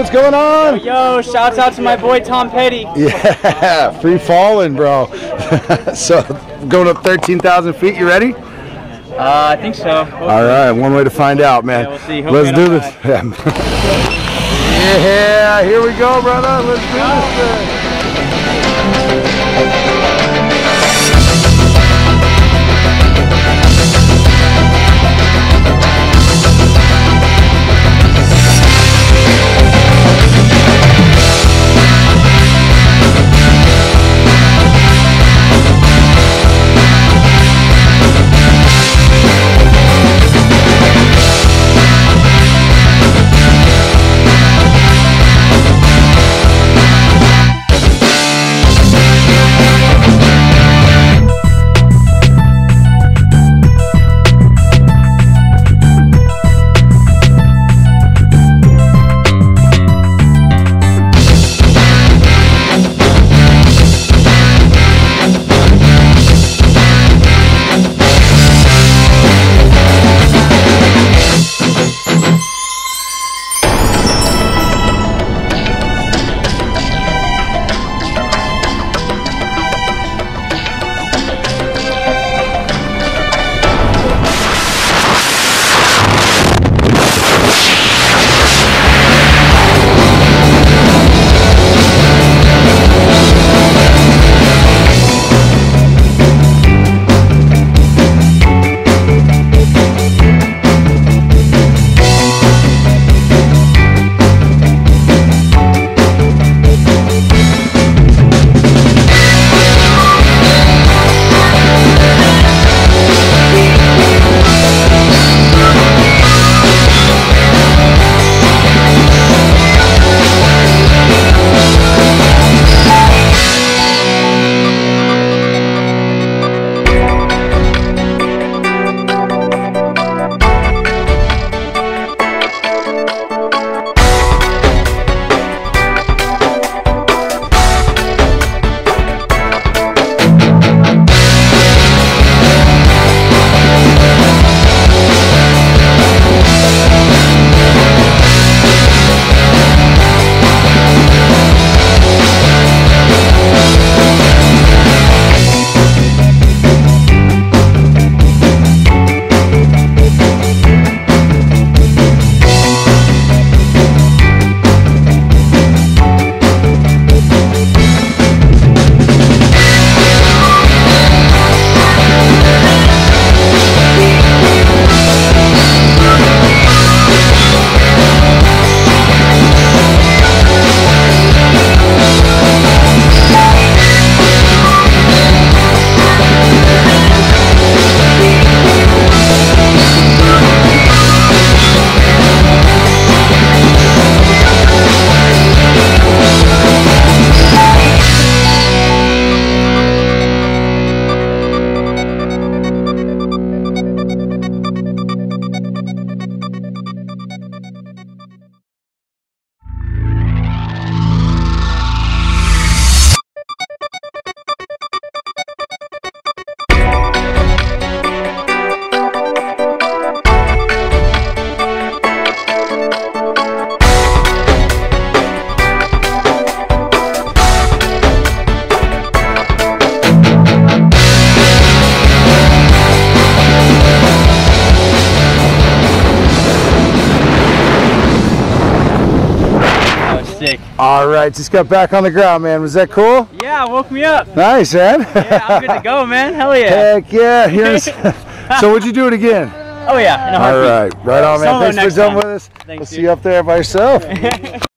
what's going on? Yo, shouts out to my boy Tom Petty. Yeah, free falling, bro. So, going up 13,000 feet, you ready? I think so. Hopefully. All right, one way to find out, man. Yeah, we'll see. Let's do this. Yeah, here we go, brother. Let's do this thing. All right, just got back on the ground, man. Was that cool? Yeah, woke me up. Nice, man. Yeah, I'm good to go, man. Hell yeah. Heck yeah. Here's so would you do it again? Oh yeah, in a heartbeat. All right, right on, man. Solo Thanks for jumping with us. Thanks, we'll see you up there by yourself.